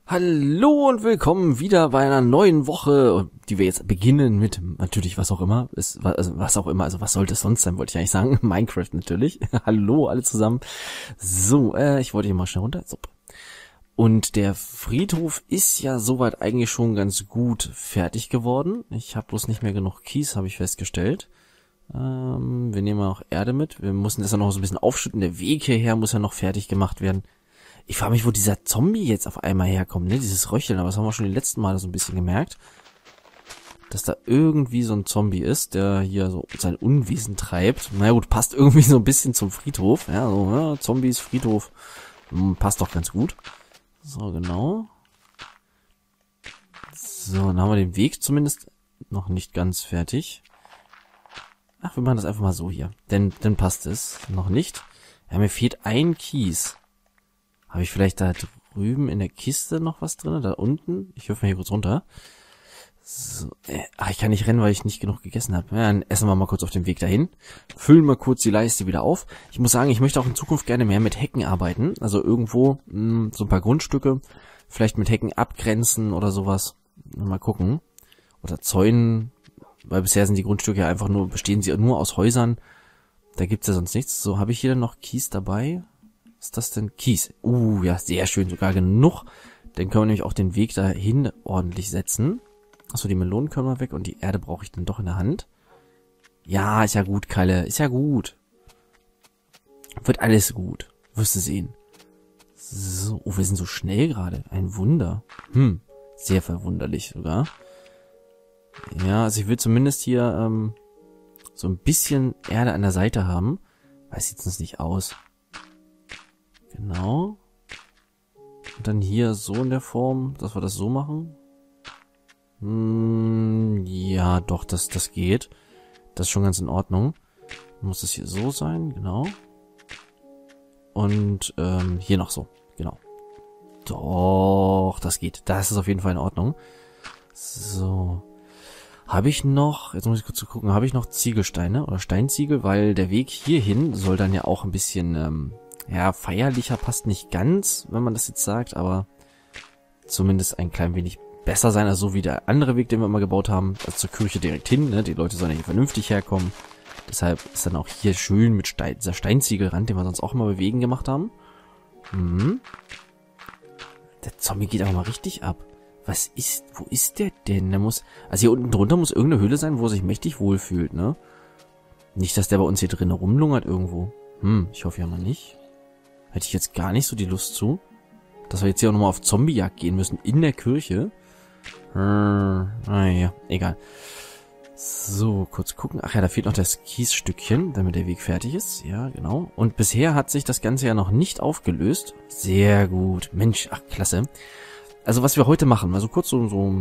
Hallo und willkommen wieder bei einer neuen Woche, die wir jetzt beginnen mit natürlich was auch immer, also was sollte es sonst sein, wollte ich eigentlich sagen, Minecraft natürlich. Hallo alle zusammen. So, ich wollte hier mal schnell runter. So. Und der Friedhof ist ja soweit eigentlich schon ganz gut fertig geworden. Ich habe bloß nicht mehr genug Kies, habe ich festgestellt. Wir nehmen auch Erde mit. Wir müssen das ja noch so ein bisschen aufschütten. Der Weg hierher muss ja noch fertig gemacht werden. Ich frage mich, wo dieser Zombie jetzt auf einmal herkommt, ne? Dieses Röcheln, aber das haben wir schon die letzten Male so ein bisschen gemerkt. Dass da irgendwie so ein Zombie ist, der hier so sein Unwesen treibt. Na gut, passt irgendwie so ein bisschen zum Friedhof. Ja, so, ja, Zombies, Friedhof. Passt doch ganz gut. So, genau. So, dann haben wir den Weg zumindest noch nicht ganz fertig. Ach, wir machen das einfach mal so hier. Denn passt es noch nicht. Ja, mir fehlt ein Kies. Habe ich vielleicht da drüben in der Kiste noch was drin? Da unten? Ich wirf mal hier kurz runter. So, ich kann nicht rennen, weil ich nicht genug gegessen habe. Ja, dann essen wir mal kurz auf dem Weg dahin. Füllen wir kurz die Leiste wieder auf. Ich muss sagen, ich möchte auch in Zukunft gerne mehr mit Hecken arbeiten. Also irgendwo so ein paar Grundstücke. Vielleicht mit Hecken abgrenzen oder sowas. Mal gucken. Oder Zäunen. Weil bisher sind die Grundstücke ja einfach nur, bestehen sie nur aus Häusern. Da gibt's ja sonst nichts. So, habe ich hier denn noch Kies dabei? Was ist das denn? Kies. Ja, sehr schön, sogar genug. Dann können wir nämlich auch den Weg dahin ordentlich setzen. Achso, die Melonen können wir weg und die Erde brauche ich dann doch in der Hand. Ja, ist ja gut, Kalle. Ist ja gut. Wird alles gut. Wirst du sehen. So, wir sind so schnell gerade. Ein Wunder. Sehr verwunderlich sogar. Ja, also ich will zumindest hier so ein bisschen Erde an der Seite haben. Weiß jetzt sonst nicht aus. Genau. Und dann hier so in der Form, dass wir das so machen. Ja, doch, das geht. Das ist schon ganz in Ordnung. Muss das hier so sein, genau. Und hier noch so, genau. Doch, das geht. Das ist auf jeden Fall in Ordnung. So. Habe ich noch, jetzt muss ich kurz gucken, habe ich noch Ziegelsteine oder Steinziegel? Weil der Weg hierhin soll dann ja auch ein bisschen, ja, feierlicher passt nicht ganz, wenn man das jetzt sagt, aber zumindest ein klein wenig besser sein, als so wie der andere Weg, den wir immer gebaut haben, also zur Kirche direkt hin, ne? Die Leute sollen ja hier vernünftig herkommen. Deshalb ist dann auch hier schön mit dieser Steinziegelrand, den wir sonst auch immer bewegen gemacht haben. Der Zombie geht aber mal richtig ab. Wo ist der denn? Also hier unten drunter muss irgendeine Höhle sein, wo er sich mächtig wohlfühlt, ne? Nicht, dass der bei uns hier drin rumlungert irgendwo. Ich hoffe ja mal nicht. Hätte ich jetzt gar nicht so die Lust zu. Dass wir jetzt hier auch nochmal auf Zombiejagd gehen müssen in der Kirche. Naja, egal. So, kurz gucken. Ach ja, da fehlt noch das Kiesstückchen, damit der Weg fertig ist. Ja, genau. Und bisher hat sich das Ganze ja noch nicht aufgelöst. Sehr gut. Mensch, ach, klasse. Also, was wir heute machen, also kurz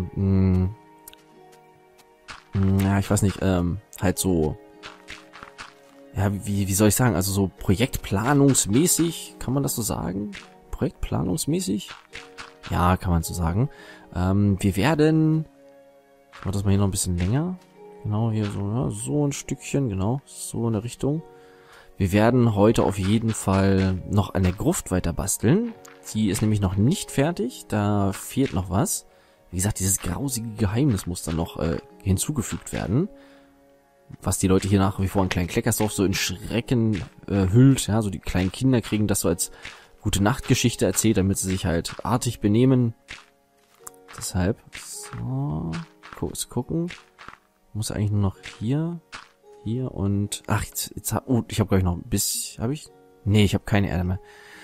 ja, ich weiß nicht, halt so, ja, wie soll ich sagen, also so projektplanungsmäßig, kann man das so sagen? Projektplanungsmäßig? Ja, kann man so sagen. Wir werden, ich mach das mal hier noch ein bisschen länger. Genau, hier so, ja, so ein Stückchen, genau, so in der Richtung. Wir werden heute auf jeden Fall noch an der Gruft weiter basteln. Die ist nämlich noch nicht fertig, da fehlt noch was. Wie gesagt, dieses grausige Geheimnis muss dann noch hinzugefügt werden. Was die Leute hier nach wie vor in kleinen Kleckersdorf so in Schrecken hüllt. Ja, so die kleinen Kinder kriegen das so als gute Nachtgeschichte erzählt, damit sie sich halt artig benehmen. Deshalb, so, kurz gucken. Muss eigentlich nur noch hier und, ach, ich habe glaube ich noch ein bisschen, habe ich? Nee, ich habe keine Erde mehr.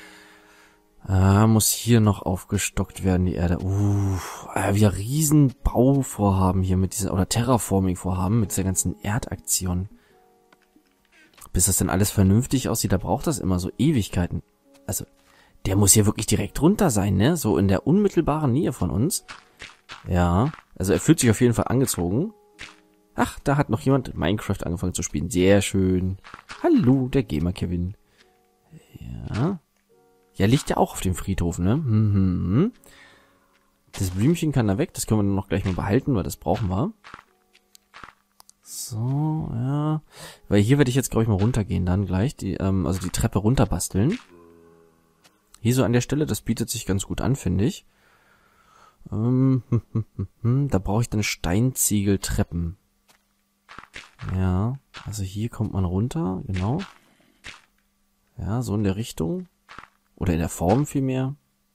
Muss hier noch aufgestockt werden, die Erde. Wir riesen Bauvorhaben hier mit dieser, oder Terraforming-Vorhaben mit dieser ganzen Erdaktion. Bis das denn alles vernünftig aussieht, da braucht das immer so Ewigkeiten. Also, der muss hier wirklich direkt runter sein, ne? So in der unmittelbaren Nähe von uns. Ja, also er fühlt sich auf jeden Fall angezogen. Ach, da hat noch jemand Minecraft angefangen zu spielen. Sehr schön. Hallo, der Gamer Kevin. Ja. Ja, liegt ja auch auf dem Friedhof, ne? Das Blümchen kann da weg. Das können wir noch gleich mal behalten, weil das brauchen wir. So, ja. Weil hier werde ich jetzt, glaube ich, mal runtergehen dann gleich. Also die Treppe runter basteln. Hier so an der Stelle, das bietet sich ganz gut an, finde ich. Da brauche ich dann Steinziegeltreppen. Ja, also hier kommt man runter, genau. Ja, so in der Richtung. Oder in der Form vielmehr.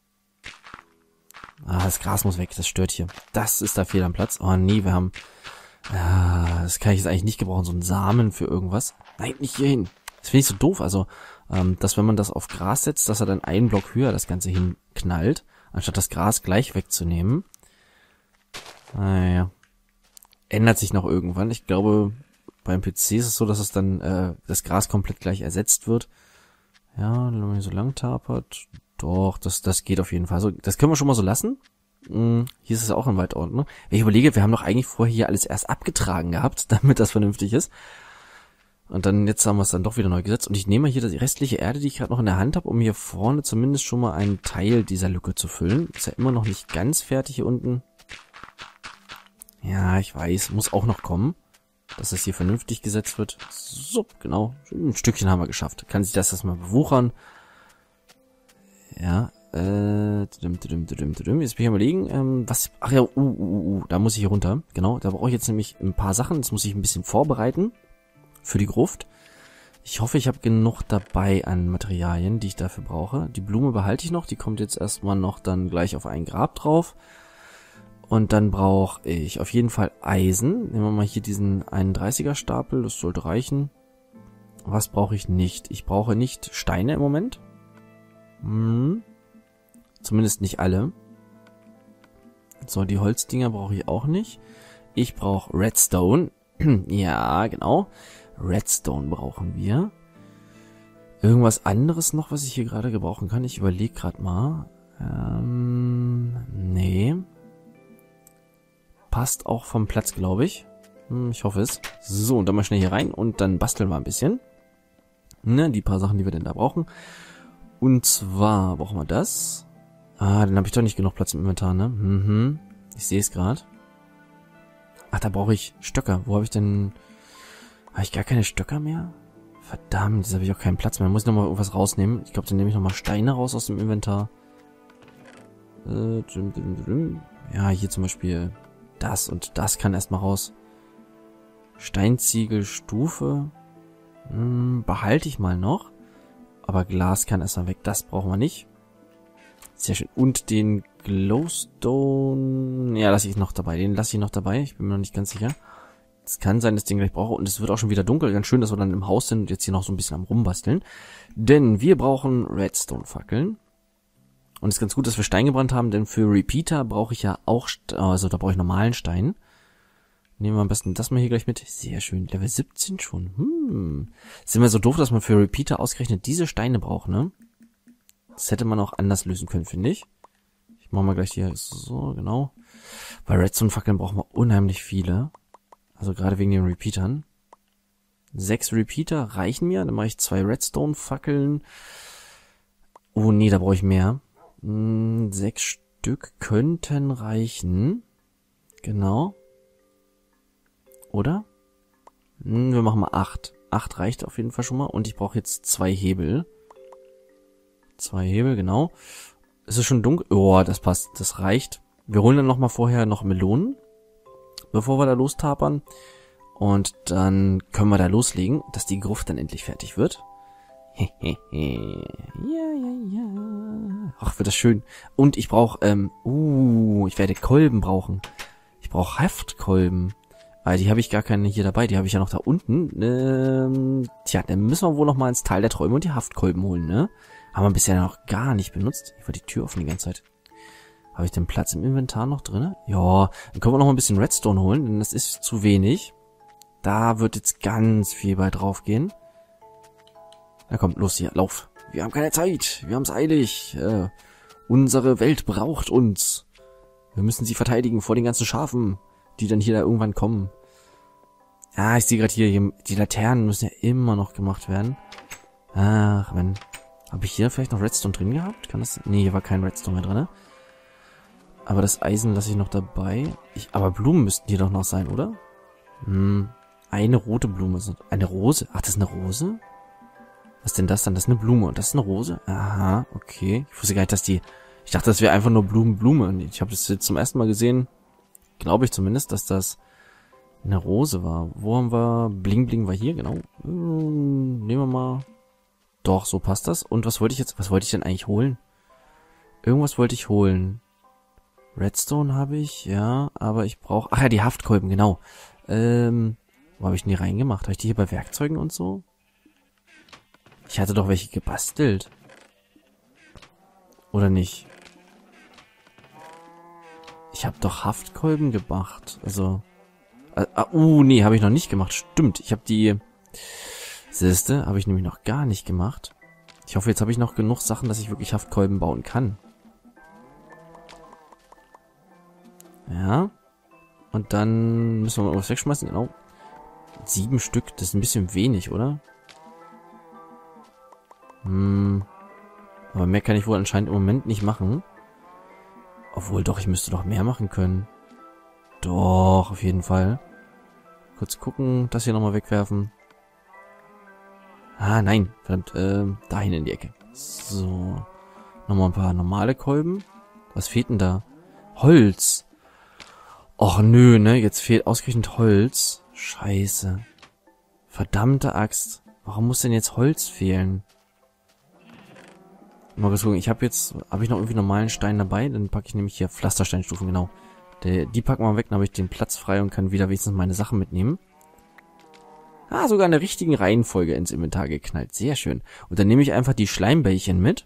Ah, das Gras muss weg, das stört hier. Das ist da fehl am Platz. Oh nee, wir haben... das kann ich jetzt eigentlich nicht gebrauchen, so einen Samen für irgendwas. Nein, nicht hier hin. Das finde ich so doof, also, dass wenn man das auf Gras setzt, dass er dann einen Block höher das Ganze hinknallt, anstatt das Gras gleich wegzunehmen. Naja. Ändert sich noch irgendwann. Ich glaube, beim PC ist es so, dass es dann, das Gras komplett gleich ersetzt wird. Ja, wenn man so lang tapert. Doch, das geht auf jeden Fall. So, das können wir schon mal so lassen. Hier ist es auch in Waldordnung. Wenn ich überlege, wir haben doch eigentlich vorher hier alles erst abgetragen gehabt, damit das vernünftig ist. Und dann, jetzt haben wir es dann doch wieder neu gesetzt. Und ich nehme hier die restliche Erde, die ich gerade noch in der Hand habe, um hier vorne zumindest schon mal einen Teil dieser Lücke zu füllen. Ist ja immer noch nicht ganz fertig hier unten. Ja, ich weiß, muss auch noch kommen, dass es hier vernünftig gesetzt wird. So, genau. Ein Stückchen haben wir geschafft. Kann sich das mal bewuchern. Ja, jetzt bin ich überlegen, was, ach ja, da muss ich hier runter. Genau, da brauche ich jetzt nämlich ein paar Sachen. Das muss ich ein bisschen vorbereiten für die Gruft. Ich hoffe, ich habe genug dabei an Materialien, die ich dafür brauche. Die Blume behalte ich noch, die kommt jetzt erstmal noch dann gleich auf ein Grab drauf. Und dann brauche ich auf jeden Fall Eisen. Nehmen wir mal hier diesen 31er Stapel, das sollte reichen. Was brauche ich nicht? Ich brauche nicht Steine im Moment. Zumindest nicht alle. So, die Holzdinger brauche ich auch nicht. Ich brauche Redstone. Ja, genau. Redstone brauchen wir. Irgendwas anderes noch, was ich hier gerade gebrauchen kann? Ich überlege gerade mal. Nee. Passt auch vom Platz, glaube ich. Ich hoffe es. So, und dann mal schnell hier rein und dann basteln wir ein bisschen. Ne, die paar Sachen, die wir denn da brauchen. Und zwar brauchen wir das. Dann habe ich doch nicht genug Platz im Inventar, ne? Ich sehe es gerade. Ach, da brauche ich Stöcker. Wo habe ich denn... Habe ich gar keine Stöcker mehr? Verdammt, jetzt habe ich auch keinen Platz mehr. Muss ich nochmal irgendwas rausnehmen. Ich glaube, dann nehme ich nochmal Steine raus aus dem Inventar. Ja, hier zum Beispiel das und das kann erstmal raus. Steinziegelstufe. Behalte ich mal noch. Aber Glas kann erstmal weg. Das brauchen wir nicht. Sehr schön. Und den Glowstone... Ja, lasse ich noch dabei. Den lasse ich noch dabei. Ich bin mir noch nicht ganz sicher. Es kann sein, dass ich den gleich brauche. Und es wird auch schon wieder dunkel. Ganz schön, dass wir dann im Haus sind und jetzt hier noch so ein bisschen am Rumbasteln. Denn wir brauchen Redstone-Fackeln. Und es ist ganz gut, dass wir Stein gebrannt haben, denn für Repeater brauche ich ja auch... Also da brauche ich normalen Stein. Nehmen wir am besten das mal hier gleich mit. Sehr schön. Level 17 schon. Ist immer so doof, dass man für Repeater ausgerechnet diese Steine braucht, ne? Das hätte man auch anders lösen können, finde ich. Ich mache mal gleich hier so, genau. Bei Redstone-Fackeln brauchen wir unheimlich viele. Also gerade wegen den Repeatern. 6 Repeater reichen mir. Dann mache ich 2 Redstone-Fackeln. Oh nee, da brauche ich mehr. 6 Stück könnten reichen. Genau. Oder? Wir machen mal 8. 8 reicht auf jeden Fall schon mal. Und ich brauche jetzt 2 Hebel. 2 Hebel, genau. Es ist schon dunkel. Oh, das passt. Das reicht. Wir holen dann nochmal vorher noch Melonen. Bevor wir da lostapern. Und dann können wir da loslegen, dass die Gruft dann endlich fertig wird. Ja. Ach, wird das schön. Und ich brauche, ich werde Kolben brauchen. Ich brauche Haftkolben. Weil die habe ich gar keine hier dabei, die habe ich ja noch da unten. Dann müssen wir wohl noch mal ins Tal der Träume und die Haftkolben holen, ne? Haben wir bisher noch gar nicht benutzt. Ich war die Tür offen die ganze Zeit. Habe ich den Platz im Inventar noch drin? Ja, dann können wir noch mal ein bisschen Redstone holen, denn das ist zu wenig. Da wird jetzt ganz viel bei drauf gehen. Na komm, los hier, lauf. Wir haben keine Zeit, wir haben es eilig. Unsere Welt braucht uns. Wir müssen sie verteidigen vor den ganzen Schafen, die dann hier da irgendwann kommen. Ah, ich sehe gerade hier, die Laternen müssen ja immer noch gemacht werden. Ach, Mann. Habe ich hier vielleicht noch Redstone drin gehabt? Kann das? Nee, hier war kein Redstone mehr drin. Aber das Eisen lasse ich noch dabei. Aber Blumen müssten hier doch noch sein, oder? Eine rote Blume. Eine Rose? Ach, das ist eine Rose? Was ist denn das dann? Das ist eine Blume und das ist eine Rose? Aha, okay. Ich wusste gar nicht, dass die Ich dachte, das wäre einfach nur Blume. Ich habe das jetzt zum ersten Mal gesehen, glaube ich zumindest, dass das eine Rose war. Wo haben wir? Bling Bling war hier, genau. Nehmen wir mal. Doch, so passt das. Und was wollte ich denn eigentlich holen? Irgendwas wollte ich holen. Redstone habe ich, ja, aber ich brauche... Ach ja, die Haftkolben, genau. Wo habe ich denn die reingemacht? Habe ich die hier bei Werkzeugen und so? Ich hatte doch welche gebastelt. Oder nicht? Ich habe doch Haftkolben gemacht. Also... nee, habe ich noch nicht gemacht. Stimmt, ich habe die... Siehste, habe ich nämlich noch gar nicht gemacht. Ich hoffe, jetzt habe ich noch genug Sachen, dass ich wirklich Haftkolben bauen kann. Ja. Und dann müssen wir mal was wegschmeißen, genau. 7 Stück, das ist ein bisschen wenig, oder? Aber mehr kann ich wohl anscheinend im Moment nicht machen. Obwohl, doch, ich müsste doch mehr machen können. Doch, auf jeden Fall. Kurz gucken, das hier nochmal wegwerfen. Ah, nein, verdammt, dahin in die Ecke. So. Nochmal ein paar normale Kolben. Was fehlt denn da? Holz. Och nö, ne, jetzt fehlt ausgerechnet Holz. Scheiße. Verdammte Axt. Warum muss denn jetzt Holz fehlen? Mal kurz gucken, habe ich noch irgendwie normalen Stein dabei? Dann packe ich nämlich hier Pflastersteinstufen, genau. Die packen wir weg, dann habe ich den Platz frei und kann wieder wenigstens meine Sachen mitnehmen. Ah, sogar in der richtigen Reihenfolge ins Inventar geknallt. Sehr schön. Und dann nehme ich einfach die Schleimbällchen mit.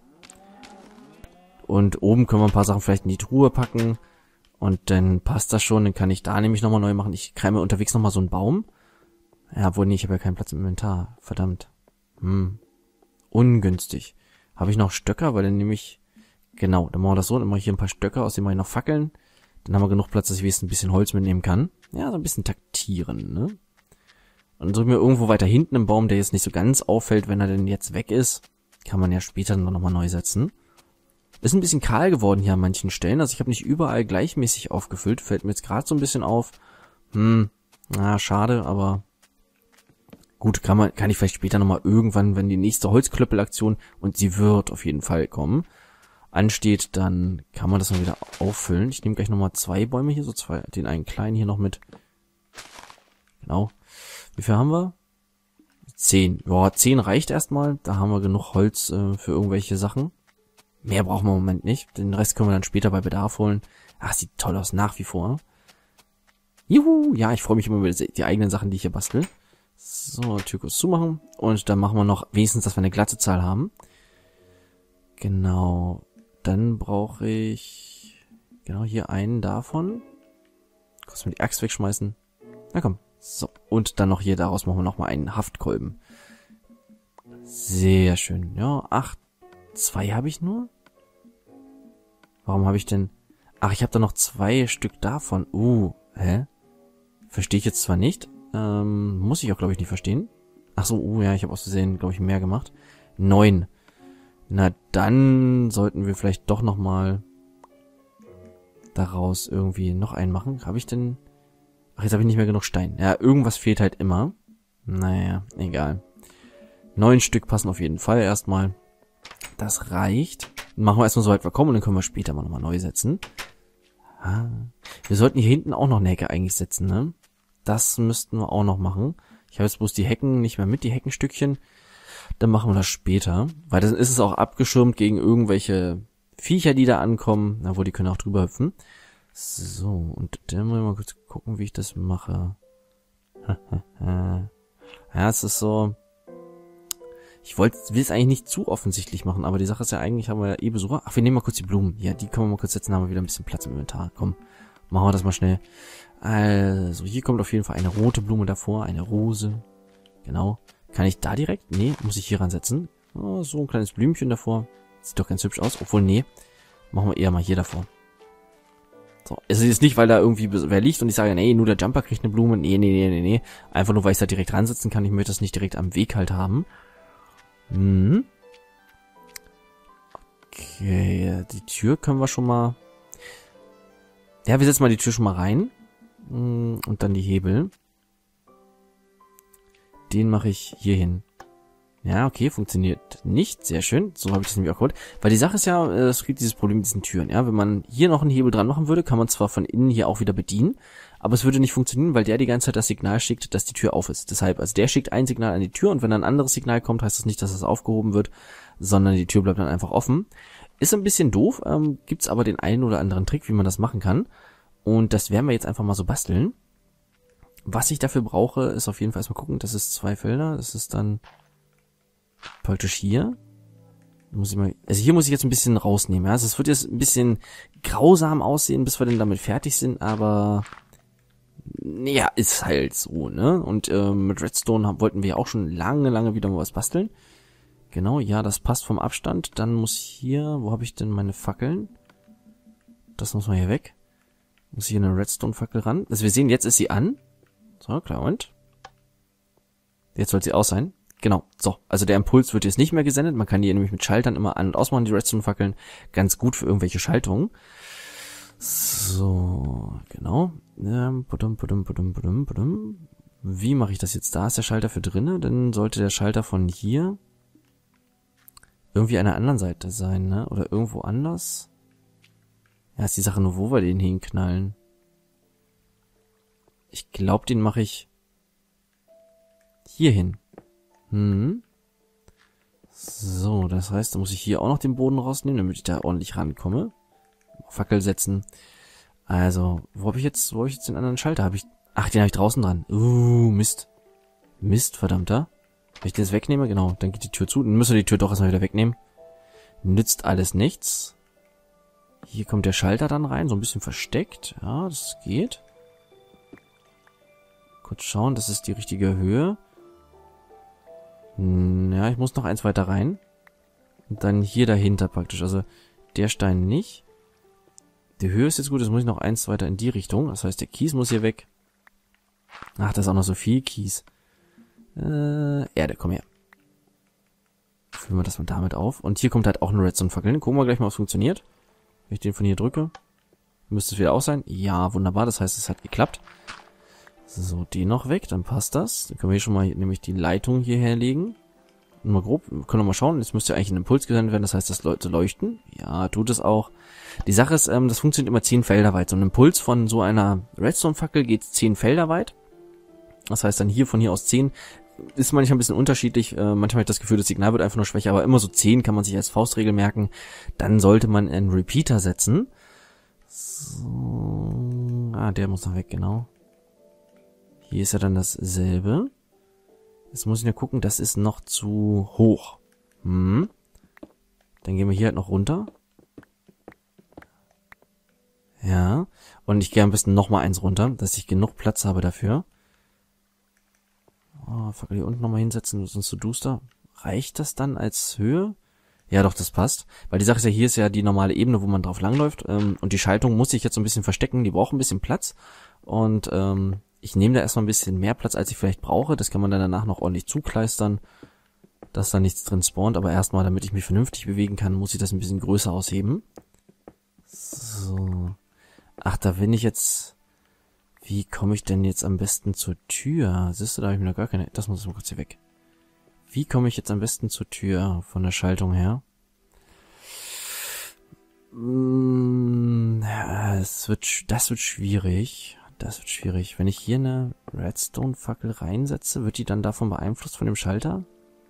Und oben können wir ein paar Sachen vielleicht in die Truhe packen. Und dann passt das schon. Dann kann ich da nämlich nochmal neu machen. Ich kreime unterwegs nochmal so einen Baum. Ja, obwohl, nee, ich habe ja keinen Platz im Inventar. Verdammt. Ungünstig. Habe ich noch Stöcker? Weil dann nehme ich... Genau, dann machen wir das so. Dann mache ich hier ein paar Stöcker, aus denen mache ich noch Fackeln. Dann haben wir genug Platz, dass ich wenigstens ein bisschen Holz mitnehmen kann. Ja, so ein bisschen taktieren, ne? Und dann suche ich mir irgendwo weiter hinten im Baum, der jetzt nicht so ganz auffällt, wenn er denn jetzt weg ist. Kann man ja später dann nochmal neu setzen. Ist ein bisschen kahl geworden hier an manchen Stellen. Also ich habe nicht überall gleichmäßig aufgefüllt. Fällt mir jetzt gerade so ein bisschen auf. Schade, aber gut, kann ich vielleicht später nochmal irgendwann, wenn die nächste Holzklöppelaktion, und sie wird auf jeden Fall kommen, ansteht, dann kann man das mal wieder auffüllen. Ich nehme gleich nochmal 2 Bäume hier, so 2, den einen kleinen hier noch mit. Genau. Wie viel haben wir? 10. Ja, 10 reicht erstmal. Da haben wir genug Holz für irgendwelche Sachen. Mehr brauchen wir im Moment nicht. Den Rest können wir dann später bei Bedarf holen. Ach, sieht toll aus, nach wie vor. Juhu, ja, ich freue mich immer über die eigenen Sachen, die ich hier bastel. So, Tür kurz zumachen. Und dann machen wir noch wenigstens, dass wir eine glatte Zahl haben. Genau. Dann brauche ich genau hier einen davon. Kurz mal die Axt wegschmeißen. Na komm. So, und dann noch hier, daraus machen wir nochmal einen Haftkolben. Sehr schön. Ja, 2 habe ich nur. Warum habe ich denn... Ach, ich habe da noch 2 Stück davon. Hä? Verstehe ich jetzt zwar nicht. Muss ich auch, glaube ich, nicht verstehen. Ach so, ja, ich habe aus Versehen, glaube ich, mehr gemacht. 9. Na, dann sollten wir vielleicht doch nochmal daraus irgendwie noch einen machen. Habe ich denn... Ach, jetzt habe ich nicht mehr genug Stein. Ja, irgendwas fehlt halt immer. Naja, egal. 9 Stück passen auf jeden Fall erstmal. Das reicht. Machen wir erstmal so weit wir kommen und dann können wir später mal nochmal neu setzen. Wir sollten hier hinten auch noch eine Hecke eigentlich setzen, ne? Das müssten wir auch noch machen. Ich habe jetzt bloß die Hecken nicht mehr mit, die Heckenstückchen. Dann machen wir das später. Weil dann ist es auch abgeschirmt gegen irgendwelche Viecher, die da ankommen. Obwohl, die können auch drüber hüpfen. So, und dann muss ich mal kurz gucken, wie ich das mache. Ja, es ist so... will es eigentlich nicht zu offensichtlich machen, aber die Sache ist ja eigentlich, haben wir ja eh Besucher. Ach, wir nehmen mal kurz die Blumen. Ja, die können wir mal kurz setzen, haben wir wieder ein bisschen Platz im Inventar. Komm, machen wir das mal schnell. Also, hier kommt auf jeden Fall eine rote Blume davor, eine Rose. Genau. Kann ich da direkt? Nee, muss ich hier ransetzen. Oh, so ein kleines Blümchen davor. Sieht doch ganz hübsch aus. Obwohl, nee. Machen wir eher mal hier davor. So, es ist nicht, weil da irgendwie wer liegt und ich sage, nee, nur der Jumper kriegt eine Blume. Nee. Einfach nur, weil ich da direkt ransetzen kann. Ich möchte das nicht direkt am Weg halt haben. Okay, die Tür können wir schon mal... Ja, wir setzen mal die Tür schon mal rein. Und dann die Hebel. Den mache ich hier hin. Ja, okay, funktioniert nicht. Sehr schön. So habe ich das nämlich auch geholt. Weil die Sache ist ja, es gibt dieses Problem mit diesen Türen. Ja, wenn man hier noch einen Hebel dran machen würde, kann man zwar von innen hier auch wieder bedienen, aber es würde nicht funktionieren, weil der die ganze Zeit das Signal schickt, dass die Tür auf ist. Deshalb, also der schickt ein Signal an die Tür und wenn ein anderes Signal kommt, heißt das nicht, dass es aufgehoben wird, sondern die Tür bleibt dann einfach offen. Ist ein bisschen doof, gibt's aber den einen oder anderen Trick, wie man das machen kann. Und das werden wir jetzt einfach mal so basteln. Was ich dafür brauche, ist auf jeden Fall erstmal gucken, das ist 2 Felder, das ist dann praktisch hier. Also hier muss ich jetzt ein bisschen rausnehmen, ja. Also es wird jetzt ein bisschen grausam aussehen, bis wir denn damit fertig sind, aber ja, ist halt so, ne? Und mit Redstone wollten wir ja auch schon lange wieder mal was basteln. Genau, ja, das passt vom Abstand. Dann muss hier, wo habe ich denn meine Fackeln? Das muss mal hier weg. Muss hier eine Redstone-Fackel ran. Also wir sehen, jetzt ist sie an. So, klar, und? Jetzt soll sie aus sein. Genau, so. Also der Impuls wird jetzt nicht mehr gesendet. Man kann die nämlich mit Schaltern immer an- und ausmachen, die Redstone-Fackeln. Ganz gut für irgendwelche Schaltungen. So, genau. Wie mache ich das jetzt? Da ist der Schalter für drinne. Dann sollte der Schalter von hier irgendwie an der anderen Seite sein, ne? Oder irgendwo anders. Ja, ist die Sache nur, wo wir den hinknallen. Ich glaube, den mache ich hier hin. So, das heißt, da muss ich hier auch noch den Boden rausnehmen, damit ich da ordentlich rankomme. Fackel setzen. Also, wo habe ich jetzt den anderen Schalter? Ach, den habe ich draußen dran. Mist. Mist, verdammter. Wenn ich den jetzt wegnehme, genau, dann geht die Tür zu. Dann müssen wir die Tür doch erstmal wieder wegnehmen. Nützt alles nichts. Hier kommt der Schalter dann rein, so ein bisschen versteckt. Ja, das geht. Kurz schauen, das ist die richtige Höhe. Ja, ich muss noch eins weiter rein. Und dann hier dahinter praktisch. Also der Stein nicht. Die Höhe ist jetzt gut, jetzt muss ich noch eins weiter in die Richtung. Das heißt, der Kies muss hier weg. Ach, da ist auch noch so viel Kies. Erde, komm her. Füllen wir das mal damit auf. Und hier kommt halt auch eine Redstone-Fackel. Gucken wir gleich mal, ob es funktioniert. Wenn ich den von hier drücke, müsste es wieder aus sein. Ja, wunderbar, das heißt, es hat geklappt. So, den noch weg, dann passt das. Dann können wir hier schon mal nämlich die Leitung hierher legen. Und mal grob, wir können wir mal schauen. Jetzt müsste ja eigentlich ein Impuls gesendet werden, das heißt, das sollte leuchten. Ja, tut es auch. Die Sache ist, das funktioniert immer 10 Felder weit. So ein Impuls von so einer Redstone-Fackel geht 10 Felder weit. Das heißt dann hier, von hier aus 10, ist manchmal ein bisschen unterschiedlich. Manchmal habe ich das Gefühl, das Signal wird einfach nur schwächer, aber immer so 10 kann man sich als Faustregel merken. Dann sollte man einen Repeater setzen. So. Ah, der muss noch weg, genau. Hier ist ja dann dasselbe. Jetzt muss ich nur gucken, das ist noch zu hoch. Dann gehen wir hier halt noch runter. Ja. Und ich gehe am besten nochmal eins runter, dass ich genug Platz habe dafür. Oh, Fackel hier unten nochmal hinsetzen, sonst so duster. Reicht das dann als Höhe? Ja, doch, das passt. Weil die Sache ist ja, hier ist ja die normale Ebene, wo man drauf langläuft. Und die Schaltung muss ich jetzt so ein bisschen verstecken. Die braucht ein bisschen Platz. Und ich nehme da erstmal ein bisschen mehr Platz, als ich vielleicht brauche. Das kann man dann danach noch ordentlich zukleistern, dass da nichts drin spawnt. Aber erstmal, damit ich mich vernünftig bewegen kann, muss ich das ein bisschen größer ausheben. So. Ach, da bin ich jetzt... Wie komme ich denn jetzt am besten zur Tür? Siehst du, da habe ich mir noch gar keine... Das muss mal kurz hier weg. Wie komme ich jetzt am besten zur Tür von der Schaltung her? Das wird schwierig. Das wird schwierig. Wenn ich hier eine Redstone-Fackel reinsetze, wird die dann davon beeinflusst von dem Schalter?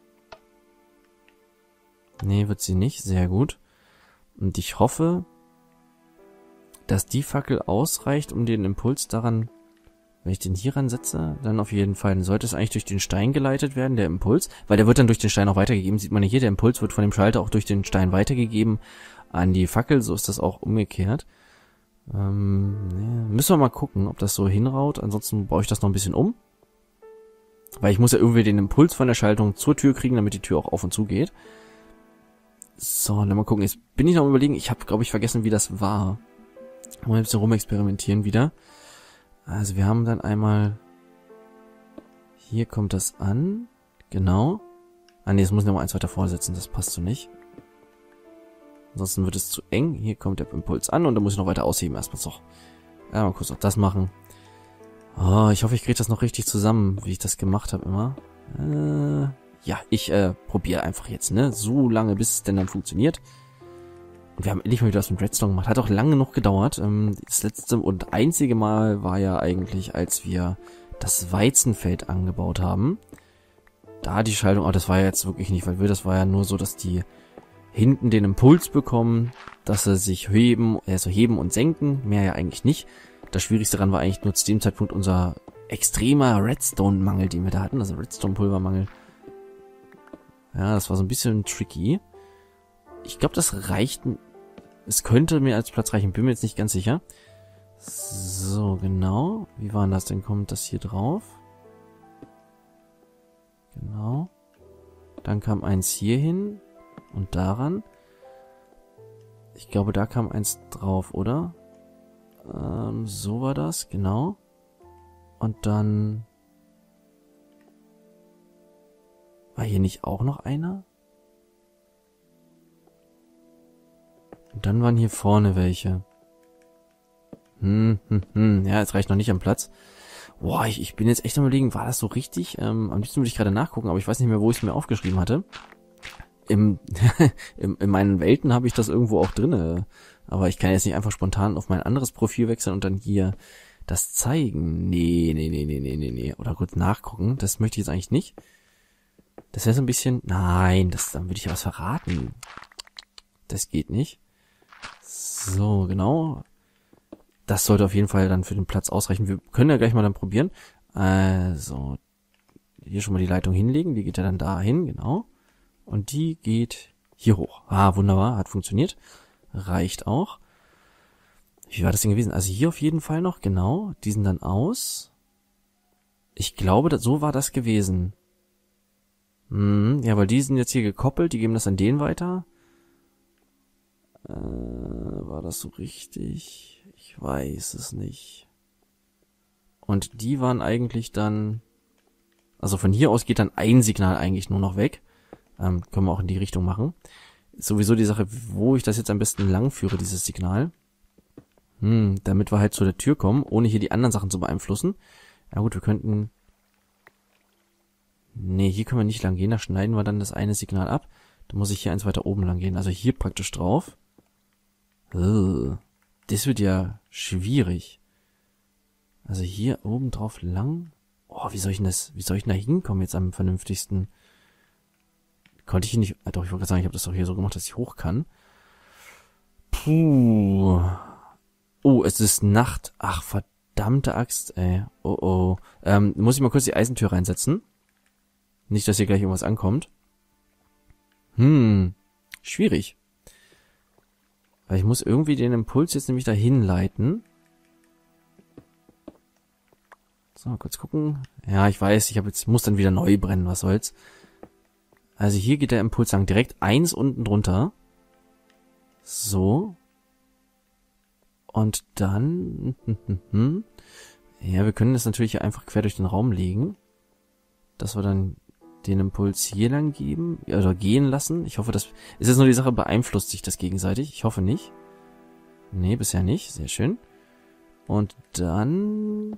Nee, wird sie nicht. Sehr gut. Und ich hoffe, dass die Fackel ausreicht, um den Impuls daran, wenn ich den hier ransetze, dann auf jeden Fall. Dann sollte es eigentlich durch den Stein geleitet werden, der Impuls, weil der wird dann durch den Stein auch weitergegeben. Sieht man ja hier, der Impuls wird von dem Schalter auch durch den Stein weitergegeben an die Fackel. So ist das auch umgekehrt. Müssen wir mal gucken, ob das so hinraut. Ansonsten baue ich das noch ein bisschen um. Weil ich muss ja irgendwie den Impuls von der Schaltung zur Tür kriegen, damit die Tür auch auf und zu geht. So, dann mal gucken. Jetzt bin ich noch am Überlegen. Ich habe, glaube ich, vergessen, wie das war. Mal ein bisschen rumexperimentieren wieder. Also wir haben dann einmal... Hier kommt das an. Genau. Ah ne, jetzt muss ich noch mal eins weiter vorsetzen. Das passt so nicht. Ansonsten wird es zu eng. Hier kommt der Impuls an und dann muss ich noch weiter ausheben erstmal so. Ja, mal kurz auch das machen. Oh, ich hoffe, ich kriege das noch richtig zusammen, wie ich das gemacht habe immer. ja, ich probiere einfach jetzt, ne? So lange, bis es denn dann funktioniert. Und wir haben endlich mal wieder was mit Redstone gemacht. Hat auch lange noch gedauert. Das letzte und einzige Mal war ja eigentlich, als wir das Weizenfeld angebaut haben. Da die Schaltung, aber das war ja jetzt wirklich nicht, weil das war ja nur so, dass die hinten den Impuls bekommen, dass sie sich heben und senken. Mehr ja eigentlich nicht. Das Schwierigste daran war eigentlich nur zu dem Zeitpunkt unser extremer Redstone-Mangel, den wir da hatten. Also Redstone-Pulvermangel. Ja, das war so ein bisschen tricky. Ich glaube, das reicht. Es könnte mir als Platz reichen, bin mir jetzt nicht ganz sicher. So, genau. Wie war das denn? Kommt das hier drauf? Genau. Dann kam eins hier hin und daran. Ich glaube, da kam eins drauf, oder? So war das, genau. Und dann... War hier nicht auch noch einer? Und dann waren hier vorne welche. Ja, es reicht noch nicht am Platz. Boah, ich bin jetzt echt am Überlegen, war das so richtig? Am liebsten würde ich gerade nachgucken, aber ich weiß nicht mehr, wo ich es mir aufgeschrieben hatte. In meinen Welten habe ich das irgendwo auch drinne. Aber ich kann jetzt nicht einfach spontan auf mein anderes Profil wechseln und dann hier das zeigen. Nee. Oder kurz nachgucken. Das möchte ich jetzt eigentlich nicht. Das wäre so ein bisschen... Nein, dann würde ich ja was verraten. Das geht nicht. So, genau. Das sollte auf jeden Fall dann für den Platz ausreichen. Wir können ja gleich mal dann probieren. Also, hier schon mal die Leitung hinlegen. Die geht ja dann da hin, genau. Und die geht hier hoch. Ah, wunderbar, hat funktioniert. Reicht auch. Wie war das denn gewesen? Also hier auf jeden Fall noch, genau. Die sind dann aus. Ich glaube, so war das gewesen. Ja, weil die sind jetzt hier gekoppelt. Die geben das an den weiter. War das so richtig? Ich weiß es nicht. Und die waren eigentlich dann... Also von hier aus geht dann ein Signal eigentlich nur noch weg. Können wir auch in die Richtung machen. Ist sowieso die Sache, wo ich das jetzt am besten lang führe, dieses Signal. Damit wir halt zu der Tür kommen, ohne hier die anderen Sachen zu beeinflussen. Ja gut, wir könnten... Nee, hier können wir nicht lang gehen. Da schneiden wir dann das eine Signal ab. Da muss ich hier eins weiter oben lang gehen. Also hier praktisch drauf. Das wird ja schwierig. Also hier oben drauf lang. Oh, wie soll ich denn da hinkommen jetzt am vernünftigsten? Konnte ich hier nicht... Doch, ich wollte gerade sagen, ich habe das doch hier so gemacht, dass ich hoch kann. Puh. Oh, es ist Nacht. Ach, verdammte Axt, ey. Oh. Muss ich mal kurz die Eisentür reinsetzen? Nicht, dass hier gleich irgendwas ankommt. Schwierig. Weil ich muss irgendwie den Impuls jetzt nämlich dahin leiten. So, kurz gucken. Ja, ich weiß, muss dann wieder neu brennen, was soll's. Also hier geht der Impuls lang direkt 1 unten drunter. So. Und dann... Ja, wir können das natürlich hier einfach quer durch den Raum legen. Dass wir dann den Impuls hier lang geben. Oder gehen lassen. Ich hoffe, das... Ist jetzt nur die Sache, beeinflusst sich das gegenseitig? Ich hoffe nicht. Nee, bisher nicht. Sehr schön. Und dann...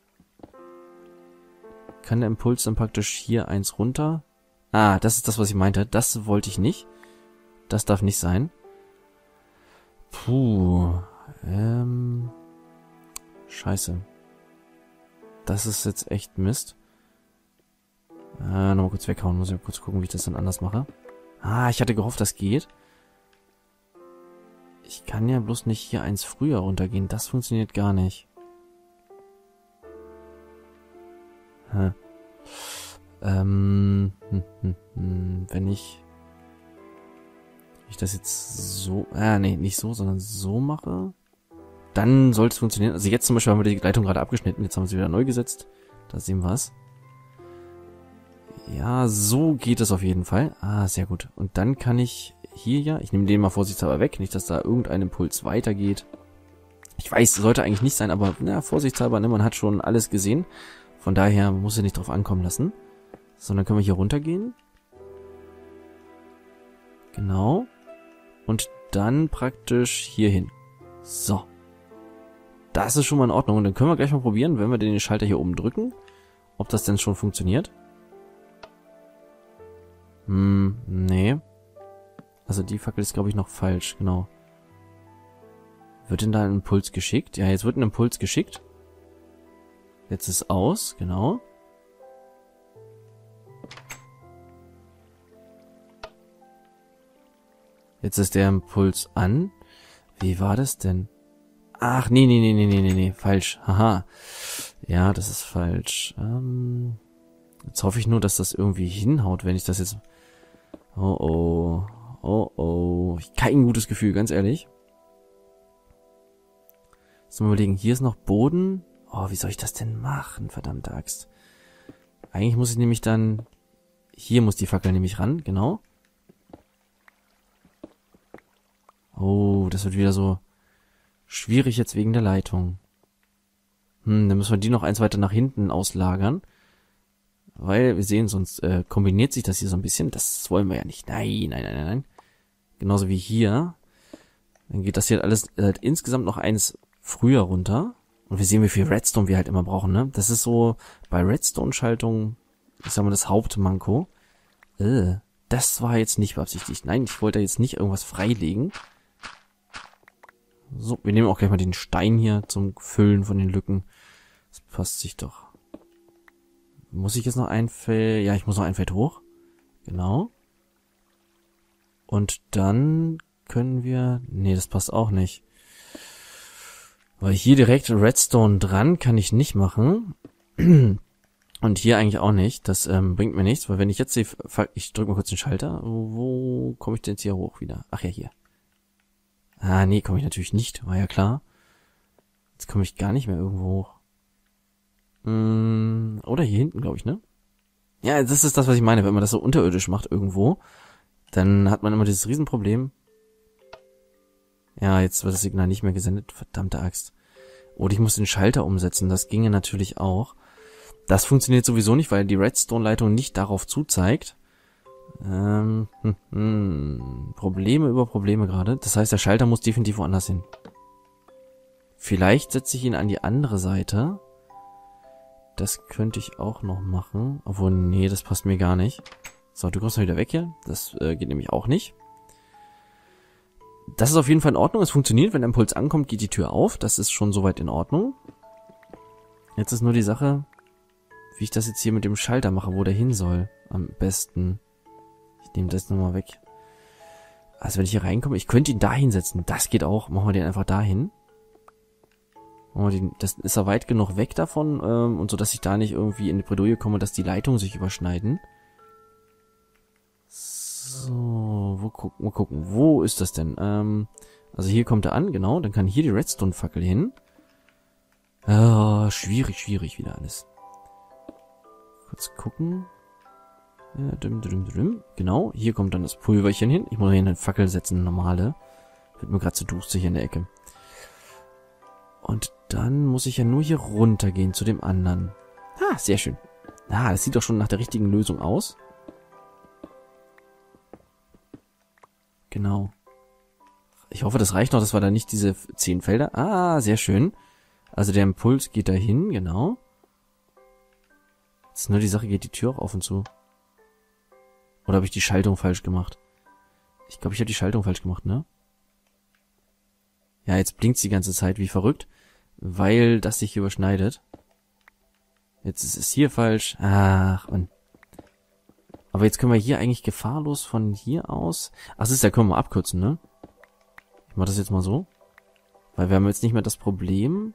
Kann der Impuls dann praktisch hier 1 runter... Ah, das ist das, was ich meinte. Das wollte ich nicht. Das darf nicht sein. Puh. Scheiße. Das ist jetzt echt Mist. Nochmal kurz weghauen. Muss ich kurz gucken, wie ich das dann anders mache. Ah, ich hatte gehofft, das geht. Ich kann ja bloß nicht hier 1 früher runtergehen. Das funktioniert gar nicht. Wenn ich das jetzt so, nee, nicht so, sondern so mache, dann sollte es funktionieren. Also jetzt zum Beispiel haben wir die Leitung gerade abgeschnitten, jetzt haben wir sie wieder neu gesetzt. Da sehen wir es. Ja, so geht es auf jeden Fall. Ah, sehr gut. Und dann kann ich hier ja, ich nehme den mal vorsichtshalber weg, nicht, dass da irgendein Impuls weitergeht. Ich weiß, sollte eigentlich nicht sein, aber vorsichtshalber, ne, man hat schon alles gesehen. Von daher muss er nicht drauf ankommen lassen. Sondern können wir hier runtergehen. Genau. Und dann praktisch hier hin. So. Das ist schon mal in Ordnung. Und dann können wir gleich mal probieren, wenn wir den Schalter hier oben drücken, ob das denn schon funktioniert. Nee. Also die Fackel ist, glaube ich, noch falsch, genau. Wird denn da ein Impuls geschickt? Ja, jetzt wird ein Impuls geschickt. Jetzt ist aus, genau. Jetzt ist der Impuls an. Wie war das denn? Ach, nee, falsch. Haha. Ja, das ist falsch. Jetzt hoffe ich nur, dass das irgendwie hinhaut, wenn ich das jetzt... Oh. Kein gutes Gefühl, ganz ehrlich. Jetzt mal überlegen, hier ist noch Boden. Oh, wie soll ich das denn machen? Verdammte Axt. Eigentlich muss ich nämlich dann... Hier muss die Fackel nämlich ran, genau. Oh, das wird wieder so schwierig jetzt wegen der Leitung. Dann müssen wir die noch eins weiter nach hinten auslagern. Weil wir sehen, sonst kombiniert sich das hier so ein bisschen. Das wollen wir ja nicht. Nein. Genauso wie hier. Dann geht das hier alles insgesamt noch eins früher runter. Und wir sehen, wie viel Redstone wir halt immer brauchen, ne? Das ist so bei Redstone-Schaltungen, ich sag mal, das Hauptmanko. Das war jetzt nicht beabsichtigt. Nein, ich wollte jetzt nicht irgendwas freilegen. So, wir nehmen auch gleich mal den Stein hier zum Füllen von den Lücken. Das passt sich doch. Muss ich jetzt noch ein Feld... Ja, ich muss noch ein Feld hoch. Genau. Und dann können wir... Nee, das passt auch nicht. Weil hier direkt Redstone dran kann ich nicht machen. Und hier eigentlich auch nicht. Das bringt mir nichts, weil wenn ich jetzt die... Ich drücke mal kurz den Schalter. Wo komme ich denn jetzt hier hoch wieder? Ach ja, hier. Ah, nee, komme ich natürlich nicht. War ja klar. Jetzt komme ich gar nicht mehr irgendwo hoch. Oder hier hinten, glaube ich, ne? Ja, das ist das, was ich meine. Wenn man das so unterirdisch macht irgendwo, dann hat man immer dieses Riesenproblem. Ja, jetzt wird das Signal nicht mehr gesendet. Verdammte Axt. Oder ich muss den Schalter umsetzen. Das ginge natürlich auch. Das funktioniert sowieso nicht, weil die Redstone-Leitung nicht darauf zuzeigt. Probleme über Probleme gerade. Das heißt, der Schalter muss definitiv woanders hin. Vielleicht setze ich ihn an die andere Seite. Das könnte ich auch noch machen. Obwohl, nee, das passt mir gar nicht. So, du kommst mal wieder weg hier. Das geht nämlich auch nicht. Das ist auf jeden Fall in Ordnung. Es funktioniert. Wenn der Impuls ankommt, geht die Tür auf. Das ist schon soweit in Ordnung. Jetzt ist nur die Sache, wie ich das jetzt hier mit dem Schalter mache, wo der hin soll. Am besten. Ich nehme das nochmal weg. Also wenn ich hier reinkomme, ich könnte ihn da hinsetzen. Das geht auch. Machen wir den einfach dahin. Das ist er weit genug weg davon, und so, dass ich da nicht irgendwie in die Bredouille komme, dass die Leitungen sich überschneiden. So, mal gucken. Wo ist das denn? Also hier kommt er an, genau. Dann kann hier die Redstone-Fackel hin. Schwierig wieder alles. Kurz gucken. Ja, genau, hier kommt dann das Pulverchen hin. Ich muss hier eine Fackel setzen, eine normale. Wird mir gerade zu durstig in der Ecke. Und dann muss ich ja nur hier runtergehen zu dem anderen. Ah, sehr schön. Ah, das sieht doch schon nach der richtigen Lösung aus. Genau. Ich hoffe, das reicht noch, dass wir da nicht diese 10 Felder... Ah, sehr schön. Also der Impuls geht dahin, genau. Jetzt ist nur die Sache, geht die Tür auch auf und zu. Oder habe ich die Schaltung falsch gemacht? Ich glaube, ich habe die Schaltung falsch gemacht, ne? Ja, jetzt blinkt's die ganze Zeit wie verrückt, weil das sich hier überschneidet. Jetzt ist es hier falsch. Ach, Mann. Aber jetzt können wir hier eigentlich gefahrlos von hier aus... Ach, das ist, da können wir abkürzen, ne? Ich mach das jetzt mal so. Weil wir haben jetzt nicht mehr das Problem.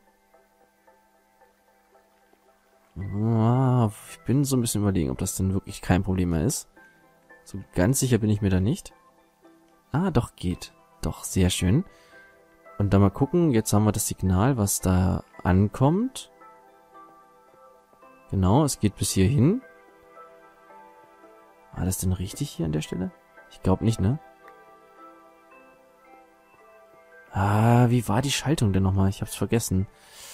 Ich bin so ein bisschen überlegen, ob das denn wirklich kein Problem mehr ist. So ganz sicher bin ich mir da nicht. Ah, doch, geht. Doch, sehr schön. Und dann mal gucken, jetzt haben wir das Signal, was da ankommt. Genau, es geht bis hierhin. War das denn richtig hier an der Stelle? Ich glaube nicht, ne? Ah, wie war die Schaltung denn nochmal? Ich hab's vergessen.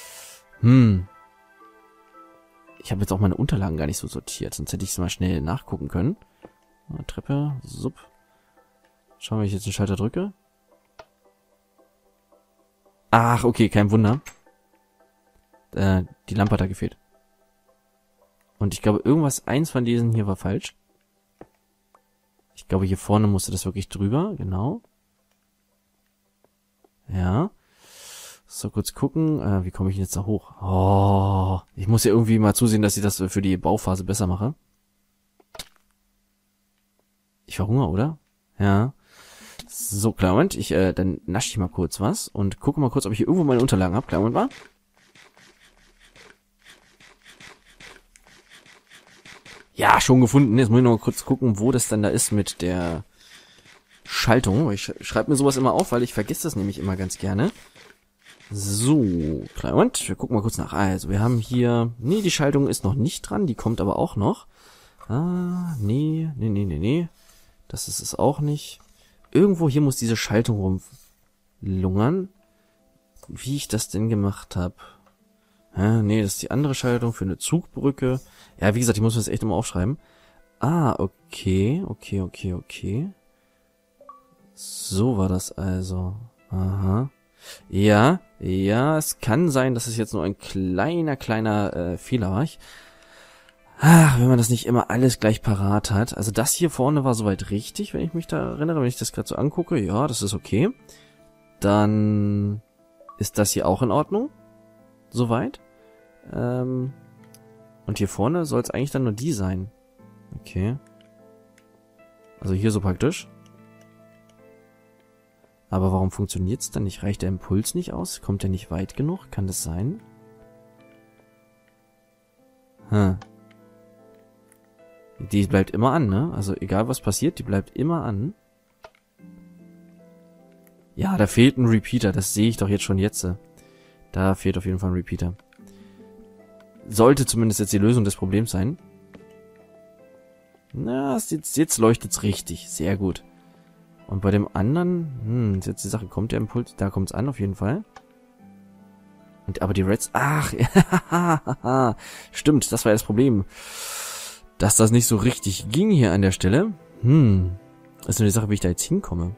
Ich habe jetzt auch meine Unterlagen gar nicht so sortiert, sonst hätte ich es mal schnell nachgucken können. Treppe, sup. Schauen wir, wie ich jetzt den Schalter drücke. Ach, okay, kein Wunder. Die Lampe hat da gefehlt. Und ich glaube, eins von diesen hier war falsch. Ich glaube, hier vorne musste das wirklich drüber, genau. Ja. So, kurz gucken. Wie komme ich denn jetzt da hoch? Oh, ich muss ja irgendwie mal zusehen, dass ich das für die Bauphase besser mache. Ich verhungere, oder? Ja. So, klar, Moment. Dann nasche ich mal kurz was und gucke mal kurz, ob ich hier irgendwo meine Unterlagen habe. Klar, Moment mal. Ja, schon gefunden. Jetzt muss ich noch mal kurz gucken, wo das dann da ist mit der Schaltung. Ich schreibe mir sowas immer auf, weil ich vergesse das nämlich immer ganz gerne. So, klar, Moment. Wir gucken mal kurz nach. Also, wir haben hier... Nee, die Schaltung ist noch nicht dran. Die kommt aber auch noch. Nee. Das ist es auch nicht. Irgendwo hier muss diese Schaltung rumlungern. Wie ich das denn gemacht habe. Nee, das ist die andere Schaltung für eine Zugbrücke. Ja, wie gesagt, ich muss das echt immer aufschreiben. Okay. So war das also. Aha. Ja, es kann sein, dass es jetzt nur ein kleiner Fehler war. Wenn man das nicht immer alles gleich parat hat. Also das hier vorne war soweit richtig, wenn ich mich da erinnere, wenn ich das gerade so angucke. Ja, das ist okay. Dann ist das hier auch in Ordnung. Soweit. Und hier vorne soll es eigentlich dann nur die sein. Okay. Also hier so praktisch. Aber warum funktioniert's dann nicht? Reicht der Impuls nicht aus? Kommt der nicht weit genug? Kann das sein? Die bleibt immer an, ne? Also egal was passiert, die bleibt immer an. Ja, da fehlt ein Repeater. Das sehe ich doch jetzt schon jetzt. Da fehlt auf jeden Fall ein Repeater. Sollte zumindest jetzt die Lösung des Problems sein. Na, jetzt leuchtet's richtig. Sehr gut. Und bei dem anderen, ist jetzt die Sache, kommt der Impuls? Da kommt's an, auf jeden Fall. Aber die Reds, stimmt, das war ja das Problem. Dass das nicht so richtig ging hier an der Stelle. Ist nur die Sache, wie ich da jetzt hinkomme.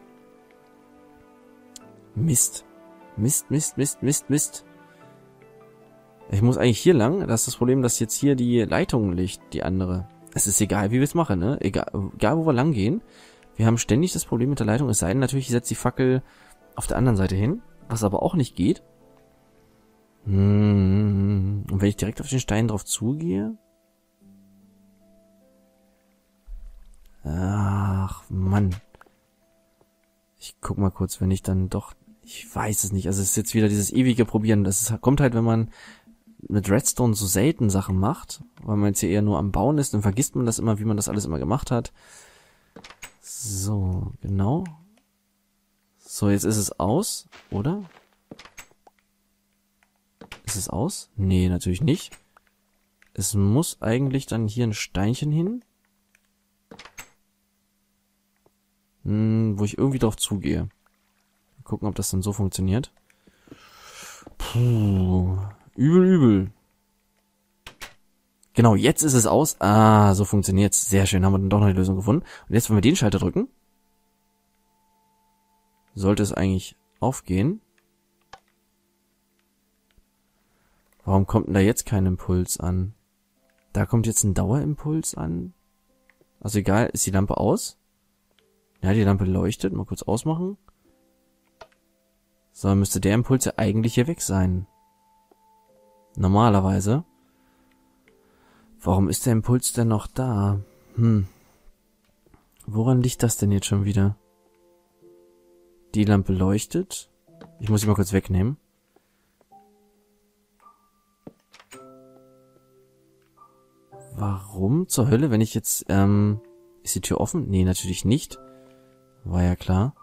Mist. Ich muss eigentlich hier lang. Das ist das Problem, dass jetzt hier die Leitung liegt, die andere. Es ist egal, wie wir es machen, ne? Egal, wo wir lang gehen. Wir haben ständig das Problem mit der Leitung. Es sei denn natürlich, ich setze die Fackel auf der anderen Seite hin. Was aber auch nicht geht. Und wenn ich direkt auf den Stein drauf zugehe... Ach, Mann. Ich guck mal kurz, wenn ich dann doch... Ich weiß es nicht. Also es ist jetzt wieder dieses ewige Probieren. Kommt halt, wenn man mit Redstone so selten Sachen macht, weil man jetzt hier eher nur am Bauen ist, dann vergisst man das immer, wie man das alles immer gemacht hat. So, genau. So, jetzt ist es aus, oder? Ist es aus? Nee, natürlich nicht. Es muss eigentlich dann hier ein Steinchen hin. Wo ich irgendwie drauf zugehe. Gucken, ob das dann so funktioniert. Puh. Übel. Genau, jetzt ist es aus. So funktioniert's. Sehr schön, haben wir dann doch noch die Lösung gefunden. Und jetzt, wenn wir den Schalter drücken, sollte es eigentlich aufgehen. Warum kommt denn da jetzt kein Impuls an? Da kommt jetzt ein Dauerimpuls an. Also egal, ist die Lampe aus? Ja, die Lampe leuchtet. Mal kurz ausmachen. So, dann müsste der Impuls ja eigentlich hier weg sein. Normalerweise. Warum ist der Impuls denn noch da? Woran liegt das denn jetzt schon wieder? Die Lampe leuchtet. Ich muss sie mal kurz wegnehmen. Warum zur Hölle, wenn ich jetzt, ist die Tür offen? Nee, natürlich nicht. War ja klar.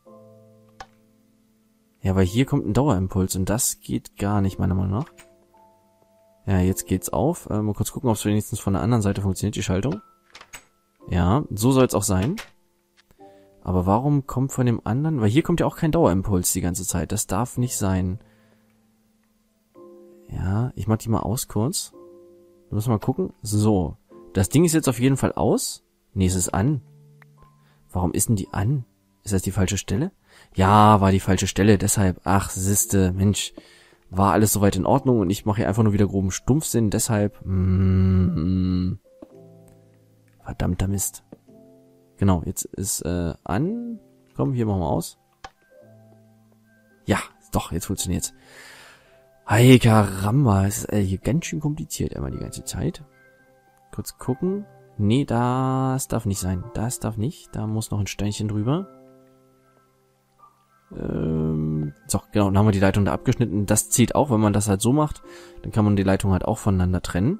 Ja, weil hier kommt ein Dauerimpuls und das geht gar nicht, meiner Meinung nach. Ja, jetzt geht's auf. Mal kurz gucken, ob es wenigstens von der anderen Seite funktioniert, die Schaltung. Ja, so soll es auch sein. Aber warum kommt von dem anderen... Weil hier kommt ja auch kein Dauerimpuls die ganze Zeit. Das darf nicht sein. Ja, ich mach die mal aus kurz. Wir müssen mal gucken. So. Das Ding ist jetzt auf jeden Fall aus. Nee, es ist an. Warum ist denn die an? Ist das die falsche Stelle? Ja, war die falsche Stelle. Deshalb, ach, siehste, Mensch. War alles soweit in Ordnung und ich mache hier einfach nur wieder groben Stumpfsinn. Deshalb, verdammter Mist. Genau, jetzt ist an. Komm, hier machen wir aus. Ja, doch, jetzt funktioniert's. Hey, Karamba, es ist hier ganz schön kompliziert immer die ganze Zeit. Kurz gucken. Nee, das darf nicht sein. Das darf nicht. Da muss noch ein Steinchen drüber. So, genau, dann haben wir die Leitung da abgeschnitten. Das zieht auch, wenn man das halt so macht. Dann kann man die Leitung halt auch voneinander trennen.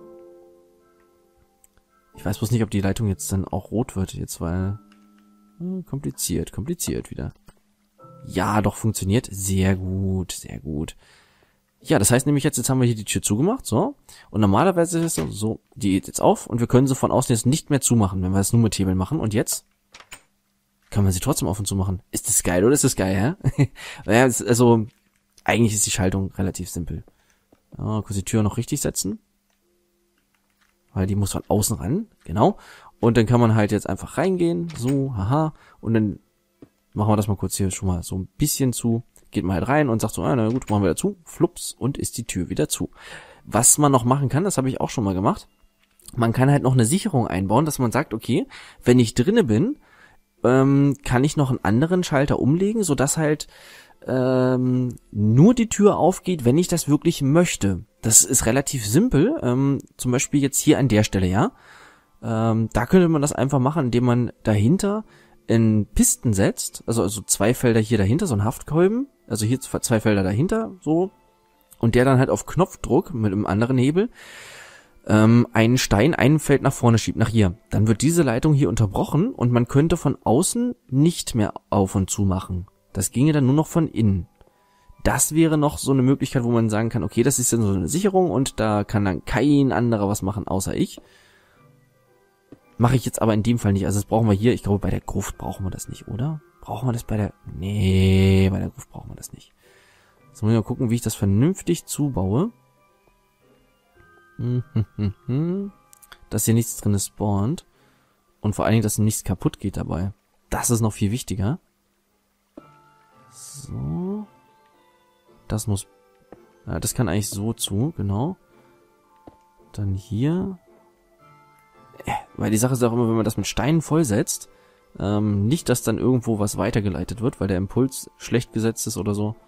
Ich weiß bloß nicht, ob die Leitung jetzt dann auch rot wird jetzt, weil... kompliziert wieder. Ja, doch, funktioniert. Sehr gut, sehr gut. Ja, das heißt nämlich jetzt haben wir hier die Tür zugemacht, so. Und normalerweise ist es so, die geht jetzt auf und wir können sie von außen jetzt nicht mehr zumachen, wenn wir es nur mit Hebeln machen. Und jetzt kann man sie trotzdem auf und zu machen. Ist das geil oder ist das geil, hä? Ja, also, eigentlich ist die Schaltung relativ simpel. Ja, kurz die Tür noch richtig setzen. Weil die muss von außen ran, genau. Und dann kann man halt jetzt einfach reingehen, so, haha. Und dann machen wir das mal kurz hier schon mal so ein bisschen zu. Geht man halt rein und sagt so, na gut, machen wir dazu. Flups, und ist die Tür wieder zu. Was man noch machen kann, das habe ich auch schon mal gemacht. Man kann halt noch eine Sicherung einbauen, dass man sagt, okay, wenn ich drinne bin, kann ich noch einen anderen Schalter umlegen, sodass halt nur die Tür aufgeht, wenn ich das wirklich möchte. Das ist relativ simpel. Zum Beispiel jetzt hier an der Stelle, ja. Da könnte man das einfach machen, indem man dahinter in Pisten setzt, also 2 Felder hier dahinter, so ein Haftkolben, also hier 2 Felder dahinter, so, und der dann halt auf Knopfdruck mit einem anderen Hebel einen Stein ein Feld nach vorne schiebt, nach hier. Dann wird diese Leitung hier unterbrochen und man könnte von außen nicht mehr auf und zu machen. Das ginge dann nur noch von innen. Das wäre noch so eine Möglichkeit, wo man sagen kann, okay, das ist dann so eine Sicherung und da kann dann kein anderer was machen, außer ich. Mache ich jetzt aber in dem Fall nicht. Also das brauchen wir hier. Ich glaube, bei der Gruft brauchen wir das nicht, oder? Brauchen wir das bei der... Nee, bei der Gruft brauchen wir das nicht. Jetzt muss ich mal gucken, wie ich das vernünftig zubaue. Dass hier nichts drin spawnt. Und vor allen Dingen, dass nichts kaputt geht dabei. Das ist noch viel wichtiger. So. Das muss... Ja, das kann eigentlich so zu, genau. Dann hier... Weil die Sache ist auch immer, wenn man das mit Steinen vollsetzt, nicht, dass dann irgendwo was weitergeleitet wird, weil der Impuls schlecht gesetzt ist oder so.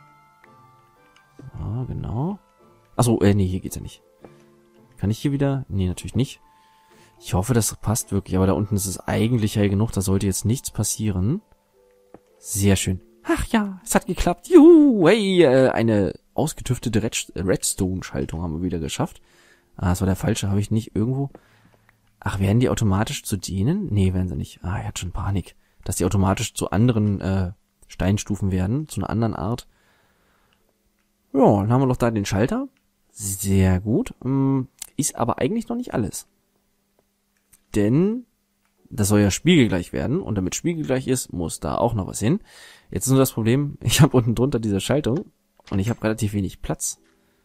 Ah, genau. Achso, nee, hier geht's ja nicht. Kann ich hier wieder? Nee, natürlich nicht. Ich hoffe, das passt wirklich, aber da unten ist es eigentlich hell genug, da sollte jetzt nichts passieren. Sehr schön. Ach ja, es hat geklappt. Juhu, hey, eine ausgetüftete Redstone-Schaltung haben wir wieder geschafft. Ah, das war der falsche, habe ich nicht irgendwo... Ach, werden die automatisch zu denen? Nee, werden sie nicht. Ah, er hat schon Panik. Dass die automatisch zu anderen Steinstufen werden, zu einer anderen Art. Ja, dann haben wir doch da den Schalter. Sehr gut. Ist aber eigentlich noch nicht alles. Denn das soll ja spiegelgleich werden. Und damit spiegelgleich ist, muss da auch noch was hin. Jetzt ist nur das Problem, ich habe unten drunter diese Schaltung und ich habe relativ wenig Platz.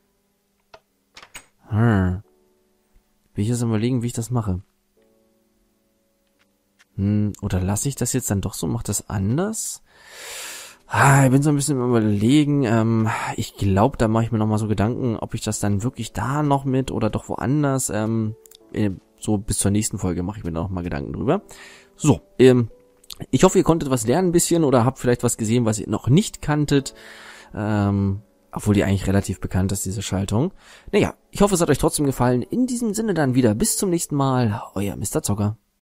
Will ich jetzt überlegen, wie ich das mache? Oder lasse ich das jetzt dann doch so, mach das anders? Ich bin so ein bisschen im Überlegen. Ich glaube, da mache ich mir nochmal so Gedanken, ob ich das dann wirklich da noch mit oder doch woanders. So bis zur nächsten Folge mache ich mir da nochmal Gedanken drüber. So, ich hoffe, ihr konntet was lernen ein bisschen oder habt vielleicht was gesehen, was ihr noch nicht kanntet. Obwohl die eigentlich relativ bekannt ist, diese Schaltung. Naja, ich hoffe, es hat euch trotzdem gefallen. In diesem Sinne dann wieder bis zum nächsten Mal. Euer Mr. Zocker.